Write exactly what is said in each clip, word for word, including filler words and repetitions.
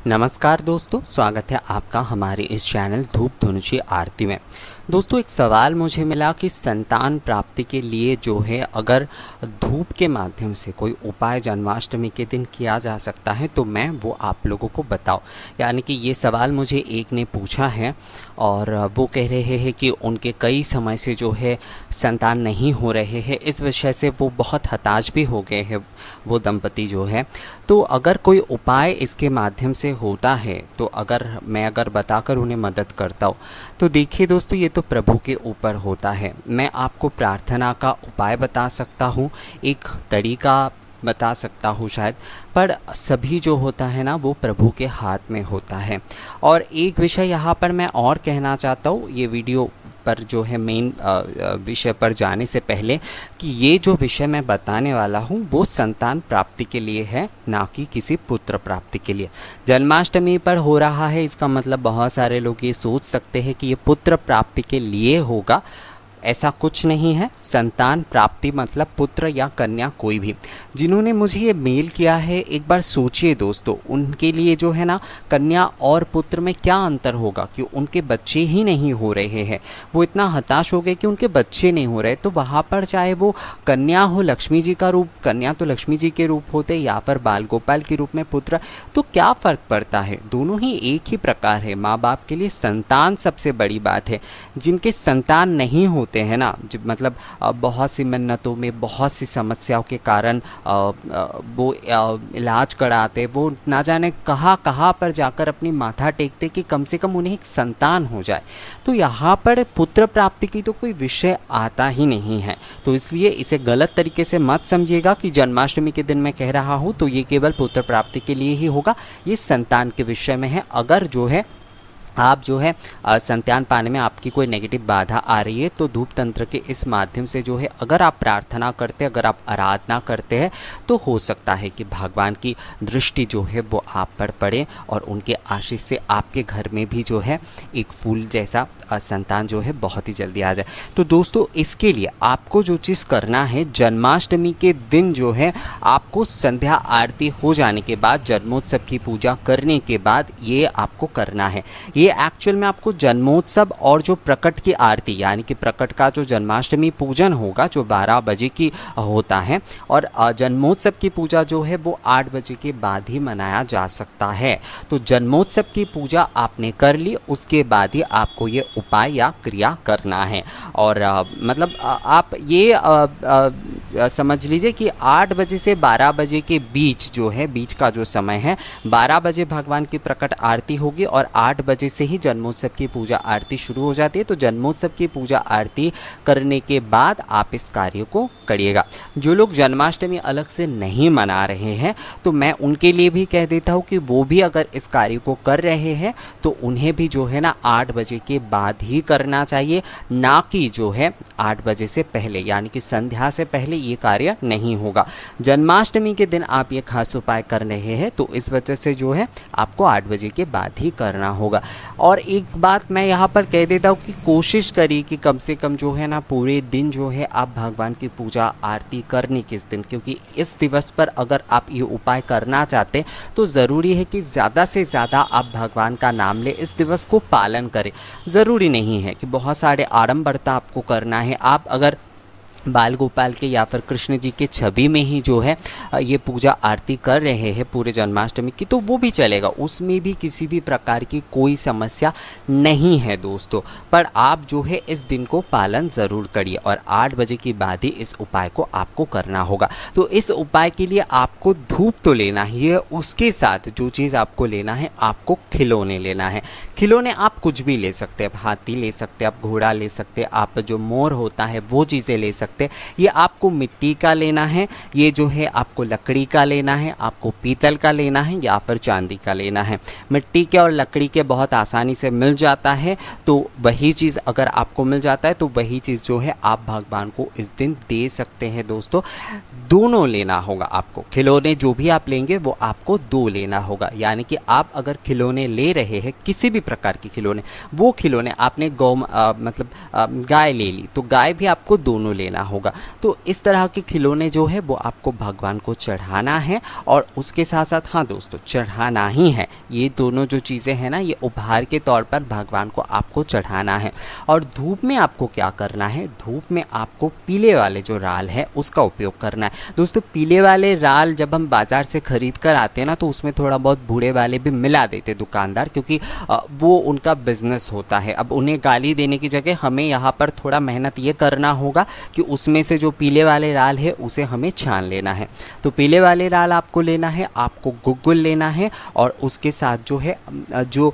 नमस्कार दोस्तों, स्वागत है आपका हमारे इस चैनल धूप धनुषी आरती में। दोस्तों, एक सवाल मुझे मिला कि संतान प्राप्ति के लिए जो है अगर धूप के माध्यम से कोई उपाय जन्माष्टमी के दिन किया जा सकता है तो मैं वो आप लोगों को बताऊं। यानी कि ये सवाल मुझे एक ने पूछा है और वो कह रहे हैं कि उनके कई समय से जो है संतान नहीं हो रहे हैं। इस विषय से वो बहुत हताश भी हो गए हैं वो दंपति जो है। तो अगर कोई उपाय इसके माध्यम से होता है तो अगर मैं अगर बताकर उन्हें मदद करता हूँ तो देखिए दोस्तों, ये तो प्रभु के ऊपर होता है। मैं आपको प्रार्थना का उपाय बता सकता हूँ, एक तरीका बता सकता हूँ शायद, पर सभी जो होता है ना वो प्रभु के हाथ में होता है। और एक विषय यहाँ पर मैं और कहना चाहता हूँ, ये वीडियो पर जो है मेन विषय पर जाने से पहले, कि ये जो विषय मैं बताने वाला हूँ वो संतान प्राप्ति के लिए है, ना कि किसी पुत्र प्राप्ति के लिए। जन्माष्टमी पर हो रहा है, इसका मतलब बहुत सारे लोग ये सोच सकते हैं कि ये पुत्र प्राप्ति के लिए होगा। ऐसा कुछ नहीं है। संतान प्राप्ति मतलब पुत्र या कन्या कोई भी। जिन्होंने मुझे ये मेल किया है, एक बार सोचिए दोस्तों, उनके लिए जो है ना कन्या और पुत्र में क्या अंतर होगा कि उनके बच्चे ही नहीं हो रहे हैं। वो इतना हताश हो गए कि उनके बच्चे नहीं हो रहे। तो वहाँ पर चाहे वो कन्या हो लक्ष्मी जी का रूप, कन्या तो लक्ष्मी जी के रूप होते, या फिर बाल गोपाल के रूप में पुत्र, तो क्या फ़र्क पड़ता है? दोनों ही एक ही प्रकार है। माँ बाप के लिए संतान सबसे बड़ी बात है। जिनके संतान नहीं होते है ना, मतलब बहुत सी मिन्नतों में, बहुत सी समस्याओं के कारण वो इलाज कराते, वो ना जाने कहाँ कहाँ पर जाकर अपनी माथा टेकते कि कम से कम उन्हें एक संतान हो जाए। तो यहाँ पर पुत्र प्राप्ति की तो कोई विषय आता ही नहीं है। तो इसलिए इसे गलत तरीके से मत समझिएगा कि जन्माष्टमी के दिन मैं कह रहा हूँ तो ये केवल पुत्र प्राप्ति के लिए ही होगा। ये संतान के विषय में है। अगर जो है आप जो है संतान पाने में आपकी कोई नेगेटिव बाधा आ रही है तो धूप तंत्र के इस माध्यम से जो है अगर आप प्रार्थना करते हैं, अगर आप आराधना करते हैं तो हो सकता है कि भगवान की दृष्टि जो है वो आप पर पड़े और उनके आशीष से आपके घर में भी जो है एक फूल जैसा संतान जो है बहुत ही जल्दी आ जाए। तो दोस्तों, इसके लिए आपको जो चीज़ करना है, जन्माष्टमी के दिन जो है आपको संध्या आरती हो जाने के बाद, जन्मोत्सव की पूजा करने के बाद ये आपको करना है। ये एक्चुअल में आपको जन्मोत्सव और जो प्रकट की आरती, यानी कि प्रकट का जो जन्माष्टमी पूजन होगा जो बारह बजे की होता है, और जन्मोत्सव की पूजा जो है वो आठ बजे के बाद ही मनाया जा सकता है। तो जन्मोत्सव की पूजा आपने कर ली, उसके बाद ही आपको ये उपाय या क्रिया करना है। और आ, मतलब आ, आप ये आ, आ, समझ लीजिए कि आठ बजे से बारह बजे के बीच जो है, बीच का जो समय है, बारह बजे भगवान की प्रकट आरती होगी और आठ बजे से ही जन्मोत्सव की पूजा आरती शुरू हो जाती है। तो जन्मोत्सव की पूजा आरती करने के बाद आप इस कार्य को करिएगा। जो लोग जन्माष्टमी अलग से नहीं मना रहे हैं तो मैं उनके लिए भी कह देता हूँ कि वो भी अगर इस कार्य को कर रहे हैं तो उन्हें भी जो है ना आठ बजे के बाद ही करना चाहिए, ना कि जो है आठ बजे से पहले, यानी कि संध्या से पहले ये कार्य नहीं होगा। जन्माष्टमी के दिन आप ये खास उपाय कर रहे हैं तो इस वजह से जो है आपको आठ बजे के बाद ही करना होगा। और एक बात मैं यहाँ पर कह देता हूँ कि कोशिश करिए कि कम से कम जो है ना पूरे दिन जो है आप भगवान की पूजा आरती करने किस दिन, क्योंकि इस दिवस पर अगर आप ये उपाय करना चाहते तो ज़रूरी है कि ज़्यादा से ज़्यादा आप भगवान का नाम ले, इस दिवस को पालन करें। ज़रूरी नहीं है कि बहुत सारे आडंबरता आपको करना है। आप अगर बाल गोपाल के या फिर कृष्ण जी के छवि में ही जो है ये पूजा आरती कर रहे हैं पूरे जन्माष्टमी की तो वो भी चलेगा, उसमें भी किसी भी प्रकार की कोई समस्या नहीं है दोस्तों। पर आप जो है इस दिन को पालन ज़रूर करिए और आठ बजे के बाद ही इस उपाय को आपको करना होगा। तो इस उपाय के लिए आपको धूप तो लेना ही है, उसके साथ जो चीज़ आपको लेना है, आपको खिलौने लेना है। खिलौने आप कुछ भी ले सकते हैं, आप हाथी ले सकते हैं, आप घोड़ा ले सकते हैं, आप जो मोर होता है वो चीज़ें ले सकते। ये आपको मिट्टी का लेना है, ये जो है आपको लकड़ी का लेना है, आपको पीतल का लेना है या फिर चांदी का लेना है। मिट्टी के और लकड़ी के बहुत आसानी से मिल जाता है, तो वही चीज़ अगर आपको मिल जाता है तो वही चीज़ जो है आप भगवान को इस दिन दे सकते हैं दोस्तों। दोनों लेना होगा आपको। खिलौने जो भी आप लेंगे वो आपको दो लेना होगा, यानी कि आप अगर खिलौने ले रहे हैं, किसी भी प्रकार के खिलौने, वो खिलौने आपने गौ मतलब आ, गाय ले ली तो गाय भी आपको दोनों लेना होगा। तो इस तरह के खिलौने जो है वो आपको भगवान को चढ़ाना है और उसके साथ साथ हाँ दोस्तों चढ़ाना ही है। ये दोनों जो चीज़ें हैं ना, ये उपहार के तौर पर भगवान को आपको चढ़ाना है। और धूप में आपको क्या करना है, धूप में आपको पीले वाले जो राल है उसका उपयोग करना है। दोस्तों पीले वाले राल जब हम बाज़ार से ख़रीद कर आते हैं ना, तो उसमें थोड़ा बहुत बूढ़े वाले भी मिला देते दुकानदार, क्योंकि वो उनका बिजनेस होता है। अब उन्हें गाली देने की जगह हमें यहाँ पर थोड़ा मेहनत ये करना होगा कि उसमें से जो पीले वाले राल है उसे हमें छान लेना है। तो पीले वाले राल आपको लेना है, आपको गुग्गुल लेना है और उसके साथ जो है जो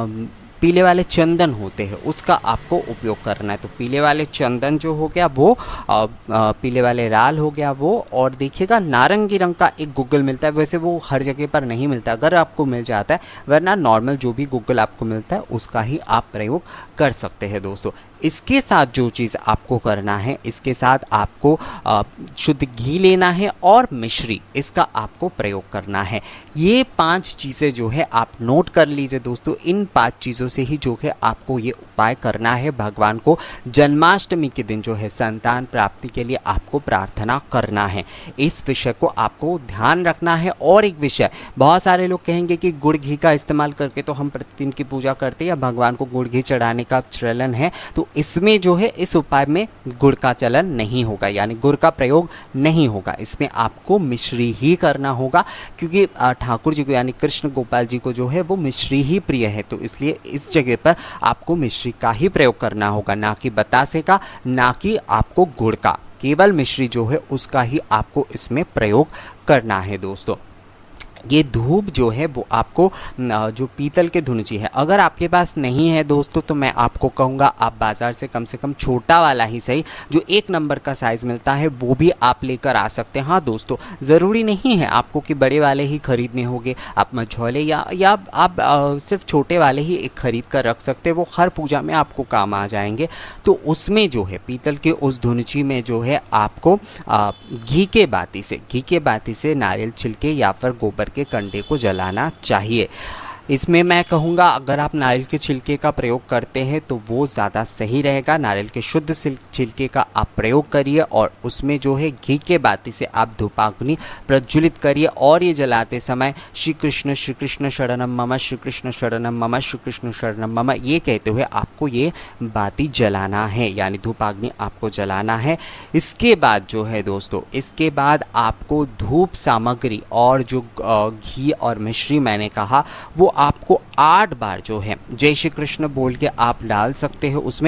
पीले वाले चंदन होते हैं उसका आपको उपयोग करना है। तो पीले वाले चंदन जो हो गया वो, आ, आ, पीले वाले राल हो गया वो, और देखिएगा नारंगी रंग का एक गुग्गल मिलता है। वैसे वो हर जगह पर नहीं मिलता, अगर आपको मिल जाता है, वरना नॉर्मल जो भी गुग्गल आपको मिलता है उसका ही आप प्रयोग कर सकते हैं दोस्तों। इसके साथ जो चीज़ आपको करना है, इसके साथ आपको आ, शुद्ध घी लेना है और मिश्री, इसका आपको प्रयोग करना है। ये पांच चीज़ें जो है आप नोट कर लीजिए दोस्तों। इन पांच चीज़ों से ही जो है आपको ये उपाय करना है, भगवान को जन्माष्टमी के दिन जो है संतान प्राप्ति के लिए आपको प्रार्थना करना है। इस विषय को आपको ध्यान रखना है। और एक विषय, बहुत सारे लोग कहेंगे कि गुड़ घी का इस्तेमाल करके तो हम प्रतिदिन की पूजा करते हैं या भगवान को गुड़ घी चढ़ाने का चलन है, तो इसमें जो है इस उपाय में गुड़ का चलन नहीं होगा, यानी गुड़ का प्रयोग नहीं होगा। इसमें आपको मिश्री ही करना होगा, क्योंकि ठाकुर जी को यानी कृष्ण गोपाल जी को जो है वो मिश्री ही प्रिय है। तो इसलिए इस जगह पर आपको मिश्री का ही प्रयोग करना होगा, ना कि बतासे का, ना कि आपको गुड़ का। केवल मिश्री जो है उसका ही आपको इसमें प्रयोग करना है दोस्तों। ये धूप जो है वो आपको जो पीतल के धुनुची है, अगर आपके पास नहीं है दोस्तों, तो मैं आपको कहूँगा आप बाज़ार से कम से कम छोटा वाला ही सही, जो एक नंबर का साइज़ मिलता है वो भी आप लेकर आ सकते हैं। हाँ दोस्तों, ज़रूरी नहीं है आपको कि बड़े वाले ही ख़रीदने होंगे। आप मझौले या या आप आ, सिर्फ छोटे वाले ही एक ख़रीद कर रख सकते हैं, वो हर पूजा में आपको काम आ जाएंगे। तो उसमें जो है पीतल के उस धुनुची में जो है आपको आ, घी के बाती से घी के बाती से नारियल छिलके या फिर गोबर के कंडे को जलाना चाहिए। इसमें मैं कहूँगा अगर आप नारियल के छिलके का प्रयोग करते हैं तो वो ज़्यादा सही रहेगा। नारियल के शुद्ध छिलके का आप प्रयोग करिए और उसमें जो है घी के बाती से आप धूपाग्नि प्रज्वलित करिए और ये जलाते समय श्री कृष्ण श्री कृष्ण शरणम मम, श्री कृष्ण शरणम मम, श्री कृष्ण शरणम मम, ये कहते हुए आपको ये बाती जलाना है, यानी धूपाग्नि आपको जलाना है। इसके बाद जो है दोस्तों, इसके बाद आपको धूप सामग्री और जो घी और मिश्री मैंने कहा वो आपको आठ बार जो है जय श्री कृष्ण बोल के आप डाल सकते हो। उसमें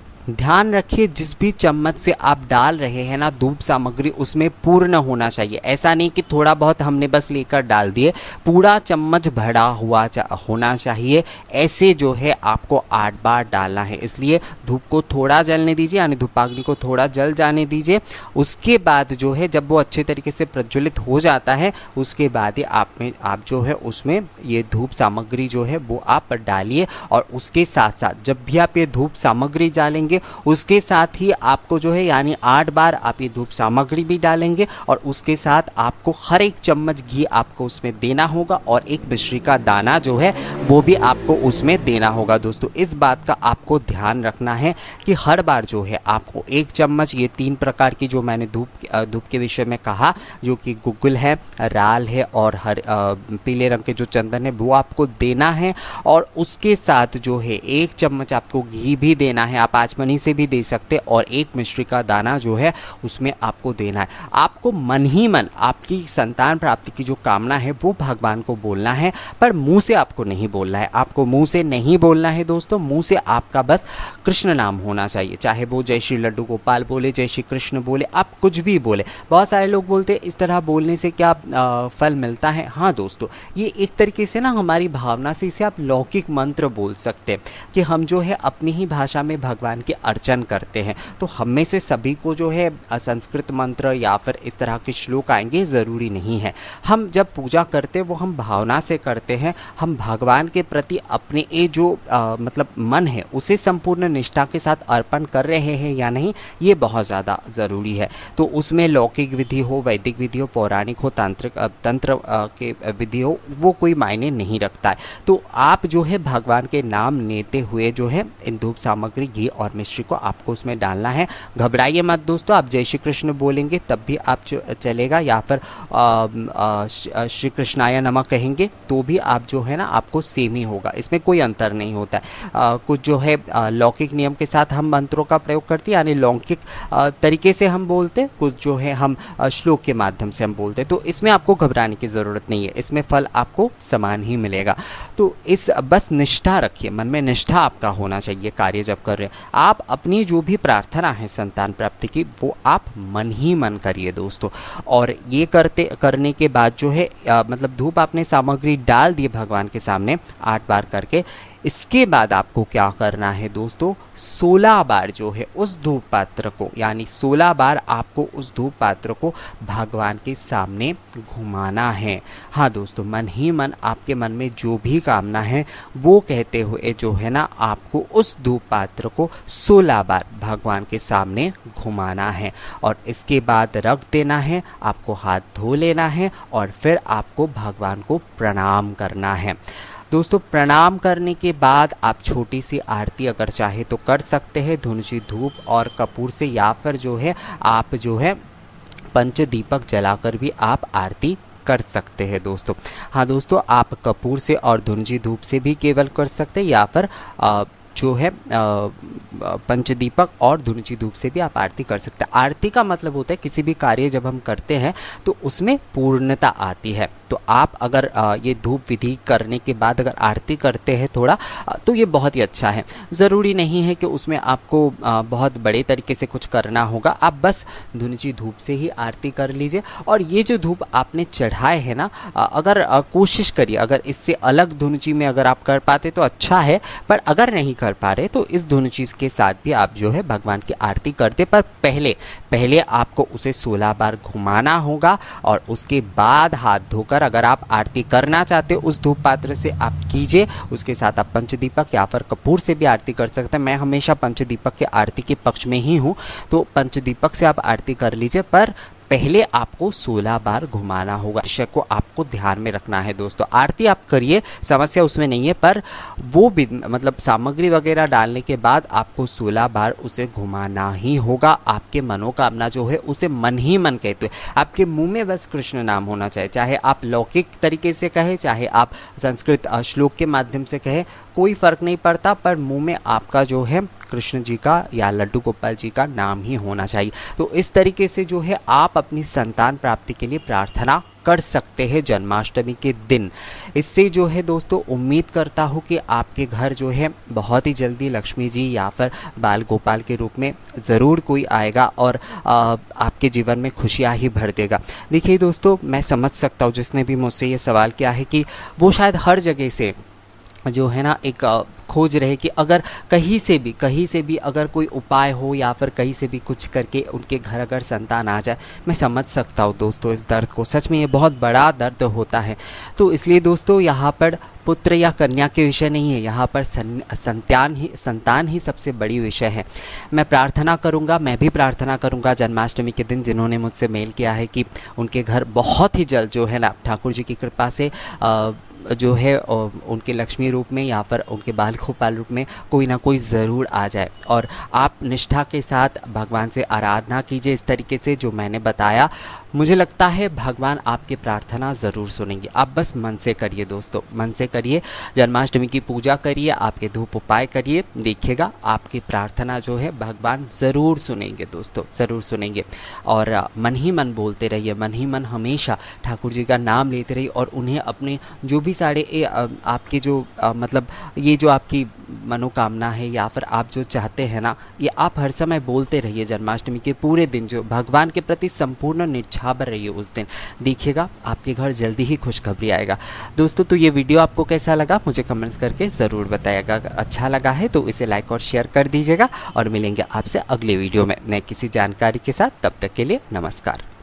ध्यान रखिए जिस भी चम्मच से आप डाल रहे हैं ना धूप सामग्री, उसमें पूर्ण होना चाहिए। ऐसा नहीं कि थोड़ा बहुत हमने बस लेकर डाल दिए, पूरा चम्मच भरा हुआ चा, होना चाहिए। ऐसे जो है आपको आठ बार डालना है। इसलिए धूप को थोड़ा जलने दीजिए, यानी धूपाग्नि को थोड़ा जल जाने दीजिए। उसके बाद जो है जब वो अच्छे तरीके से प्रज्वलित हो जाता है, उसके बाद ही आप में आप जो है उसमें ये धूप सामग्री जो है वो आप डालिए। और उसके साथ साथ जब भी आप ये धूप सामग्री डालेंगे उसके साथ ही आपको जो है यानी आठ बार आप ये धूप सामग्री भी डालेंगे और उसके साथ आपको हर एक चम्मच घी आपको उसमें देना होगा और एक मिश्री का दाना जो है वो भी आपको उसमें देना होगा। दोस्तों इस बात का आपको ध्यान रखना है कि हर बार जो है आपको एक चम्मच, ये तीन प्रकार की जो मैंने धूप धूप के विषय में कहा, जो कि गुग्गुल है, राल है और हर पीले रंग के जो चंदन है वो आपको देना है। और उसके साथ जो है एक चम्मच आपको घी भी देना है, आप आचमनी से भी दे सकते, और एक मिश्री का दाना जो है उसमें आपको देना है। आपको मन ही मन आपकी संतान प्राप्ति की जो कामना है वो भगवान को बोलना है, पर मुंह से आपको नहीं बोलना है। आपको मुंह से नहीं बोलना है दोस्तों, मुंह से आपका बस कृष्ण नाम होना चाहिए। चाहे वो जय श्री लड्डू गोपाल बोले, जय श्री कृष्ण बोले, आप कुछ भी बोले। बहुत सारे लोग बोलते हैं इस तरह बोलने से क्या आ, फल मिलता है। हाँ दोस्तों, ये एक तरीके से ना हमारी भावना से इसे आप लौकिक मंत्र बोल सकते हैं कि हम जो है अपनी ही भाषा में भगवान के अर्चन करते हैं। तो हम में से सभी को जो है संस्कृत मंत्र या फिर इस तरह के श्लोक आएंगे ज़रूरी नहीं है। हम जब पूजा करते हैं वो हम भावना से करते हैं, हम भगवान के प्रति अपने ये जो आ, मतलब मन है उसे संपूर्ण निष्ठा के साथ अर्पण कर रहे हैं या नहीं, ये बहुत ज़्यादा ज़रूरी है। तो उसमें लौकिक विधि हो, वैदिक विधि हो, पौराणिक हो, तांत्रिक तंत्र के विधि हो, वो कोई मायने नहीं रखता है। तो आप जो है भगवान के नाम लेते हुए जो है इन धूप सामग्री, घी और मिश्री को आपको उसमें डालना है। घबराइए मत दोस्तों, आप जय श्री कृष्ण बोलेंगे तब भी आप चलेगा, या फिर श्री कृष्णाय नमः कहेंगे तो भी आप जो है ना आपको सेम ही होगा, इसमें कोई अंतर नहीं होता है। आ, कुछ जो है आ, लौकिक नियम के साथ हम मंत्रों का प्रयोग करते हैं, यानी लौकिक तरीके से हम बोलते हैं, कुछ जो है हम श्लोक के माध्यम से हम बोलते हैं। तो इसमें आपको घबराने की ज़रूरत नहीं है, इसमें फल आपको समान ही मिलेगा। तो इस बस निष्ठा रखिए, मन में निष्ठा आपका होना चाहिए कार्य जब कर रहे हैं। आप अपनी जो भी प्रार्थना है संतान प्राप्ति की वो आप मन ही मन करिए दोस्तों। और ये करते करने के बाद जो है आ, मतलब धूप आपने सामग्री डाल दी भगवान के सामने आठ बार करके। इसके बाद आपको क्या करना है दोस्तों, सोलह बार जो है उस धूप पात्र को, यानी सोलह बार आपको उस धूप पात्र को भगवान के सामने घुमाना है। हाँ दोस्तों, मन ही मन आपके मन में जो भी कामना है वो कहते हुए जो है ना आपको उस धूप पात्र को सोलह बार भगवान के सामने घुमाना है। और इसके बाद रख देना है, आपको हाथ धो लेना है और फिर आपको भगवान को प्रणाम करना है। दोस्तों प्रणाम करने के बाद आप छोटी सी आरती अगर चाहे तो कर सकते हैं धुनुची धूप और कपूर से, या फिर जो है आप जो है पंच दीपक जलाकर भी आप आरती कर सकते हैं दोस्तों। हाँ दोस्तों, आप कपूर से और धुनुची धूप से भी केवल कर सकते हैं, या फिर आ, जो है पंचदीपक और धुनुची धूप से भी आप आरती कर सकते हैं। आरती का मतलब होता है किसी भी कार्य जब हम करते हैं तो उसमें पूर्णता आती है। तो आप अगर ये धूप विधि करने के बाद अगर आरती करते हैं थोड़ा, तो ये बहुत ही अच्छा है। ज़रूरी नहीं है कि उसमें आपको बहुत बड़े तरीके से कुछ करना होगा, आप बस धुनुची धूप से ही आरती कर लीजिए। और ये जो धूप आपने चढ़ाए है ना, अगर कोशिश करिए अगर इससे अलग धुनुची में अगर आप कर पाते तो अच्छा है, पर अगर नहीं कर पा रहे तो इस दोनों चीज़ के साथ भी आप जो है भगवान की आरती करते। पर पहले पहले आपको उसे सोलह बार घुमाना होगा और उसके बाद हाथ धोकर अगर आप आरती करना चाहते हो उस धूप पात्र से आप कीजिए। उसके साथ आप पंचदीपक या फिर कपूर से भी आरती कर सकते हैं। मैं हमेशा पंचदीपक के आरती के पक्ष में ही हूँ, तो पंचदीपक से आप आरती कर लीजिए, पर पहले आपको सोलह बार घुमाना होगा। विषय को आपको ध्यान में रखना है दोस्तों। आरती आप करिए, समस्या उसमें नहीं है, पर वो भी मतलब सामग्री वगैरह डालने के बाद आपको सोलह बार उसे घुमाना ही होगा। आपके मनोकामना जो है उसे मन ही मन कहते हैं, आपके मुंह में बस कृष्ण नाम होना चाहिए। चाहे आप लौकिक तरीके से कहें, चाहे आप संस्कृत श्लोक के माध्यम से कहें, कोई फर्क नहीं पड़ता, पर मुंह में आपका जो है कृष्ण जी का या लड्डू गोपाल जी का नाम ही होना चाहिए। तो इस तरीके से जो है आप अपनी संतान प्राप्ति के लिए प्रार्थना कर सकते हैं जन्माष्टमी के दिन। इससे जो है दोस्तों उम्मीद करता हूँ कि आपके घर जो है बहुत ही जल्दी लक्ष्मी जी या फिर बाल गोपाल के रूप में ज़रूर कोई आएगा और आ, आपके जीवन में खुशियाँ ही भर देगा। देखिए दोस्तों, मैं समझ सकता हूँ जिसने भी मुझसे ये सवाल किया है कि वो शायद हर जगह से जो है ना एक खोज रहे कि अगर कहीं से भी कहीं से भी अगर कोई उपाय हो या फिर कहीं से भी कुछ करके उनके घर अगर संतान आ जाए। मैं समझ सकता हूँ दोस्तों इस दर्द को, सच में ये बहुत बड़ा दर्द होता है। तो इसलिए दोस्तों यहाँ पर पुत्र या कन्या के विषय नहीं है, यहाँ पर संतान ही संतान ही सबसे बड़ी विषय है। मैं प्रार्थना करूँगा, मैं भी प्रार्थना करूँगा जन्माष्टमी के दिन जिन्होंने मुझसे मेल किया है कि उनके घर बहुत ही जल्द जो है ना ठाकुर जी की कृपा से आ, जो है उनके लक्ष्मी रूप में या फिर उनके बाल गोपाल रूप में कोई ना कोई ज़रूर आ जाए। और आप निष्ठा के साथ भगवान से आराधना कीजिए इस तरीके से जो मैंने बताया। मुझे लगता है भगवान आपकी प्रार्थना ज़रूर सुनेंगे। आप बस मन से करिए दोस्तों, मन से करिए, जन्माष्टमी की पूजा करिए, आपके धूप उपाय करिए, देखिएगा आपकी प्रार्थना जो है भगवान ज़रूर सुनेंगे दोस्तों, ज़रूर सुनेंगे। और मन ही मन बोलते रहिए, मन ही मन हमेशा ठाकुर जी का नाम लेते रहिए और उन्हें अपने जो भी सारे ए, आपके जो आ, मतलब ये जो आपकी मनोकामना है या फिर आप जो चाहते हैं ना, ये आप हर समय बोलते रहिए। जन्माष्टमी के पूरे दिन जो भगवान के प्रति संपूर्ण निछावर रहिए उस दिन, देखिएगा आपके घर जल्दी ही खुशखबरी आएगा। दोस्तों तो ये वीडियो आपको कैसा लगा मुझे कमेंट्स करके ज़रूर बताइएगा। अगर अच्छा लगा है तो इसे लाइक और शेयर कर दीजिएगा और मिलेंगे आपसे अगले वीडियो में नए किसी जानकारी के साथ। तब तक के लिए नमस्कार।